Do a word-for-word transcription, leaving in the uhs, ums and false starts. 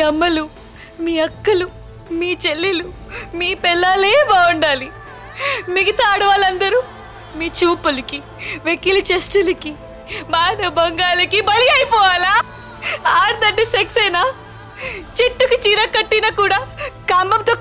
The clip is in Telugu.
అమ్మలు, మీ అక్కలు, మీ చెల్లెలు, మీ పిల్లలే బాగుండాలి. మిగతా ఆడవాళ్ళందరూ మీ చూపులకి, వెకిలి చెస్టులకి, మాన భంగాలకి బలి అయిపోవాలా? ఆడదంటే సెక్స్ అయినా? చెట్టుకి చీర కట్టినా కూడా కామంతో